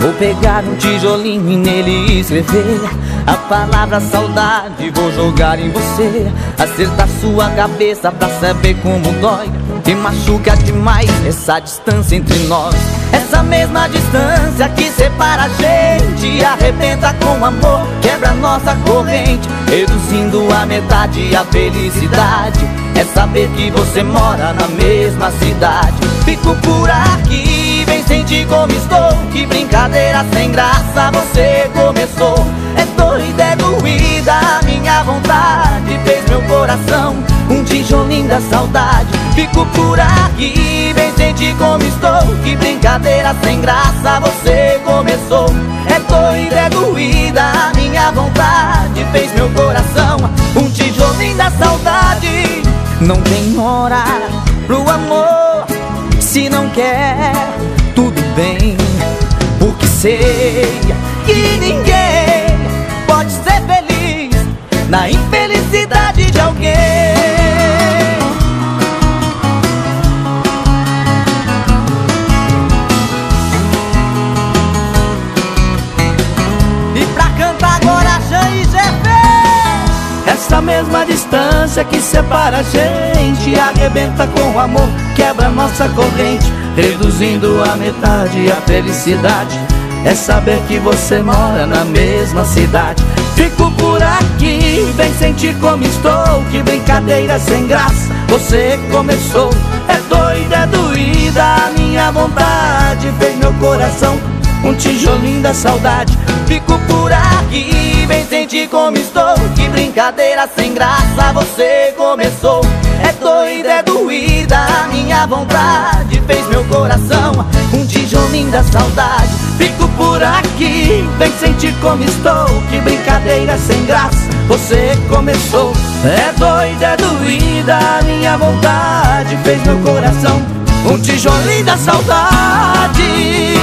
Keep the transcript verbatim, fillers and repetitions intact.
Vou pegar um tijolinho e nele escrever a palavra saudade, vou jogar em você, acertar sua cabeça pra saber como dói e machuca demais essa distância entre nós. Essa mesma distância que separa a gente arrebenta com amor, quebra nossa corrente, reduzindo a metade a felicidade. É saber que você mora na mesma cidade. Fico por aqui, vem sentir como estou, que brincadeira sem graça você começou. É doida, é doída a minha vontade, fez meu coração um tijolinho da saudade. Fico por aqui, vem sentir como estou, que brincadeira sem graça você começou. É doida, é doída a minha vontade, fez meu coração um tijolinho da saudade. Não tem hora pro amor, se não quer, tudo bem, porque sei que ninguém pode ser feliz na infelicidade de alguém. E pra cantar agora, Jean e Jefe. Essa mesma distância que separa a gente arrebenta com amor, quebra nossa corrente, reduzindo a metade a felicidade. É saber que você mora na mesma cidade. Fico por aqui, vem sentir como estou, que brincadeira sem graça você começou. É doida, é doída a minha vontade, fez meu coração um tijolinho da saudade. Fico por aqui, vem sentir como estou, que brincadeira sem graça você começou. É doida, é doída a minha vontade, fez meu coração um tijolinho da saudade. Fico por aqui, vem sentir como estou, que brincadeira sem graça você começou. É doida, é doída a minha vontade, fez meu coração um tijolinho da saudade.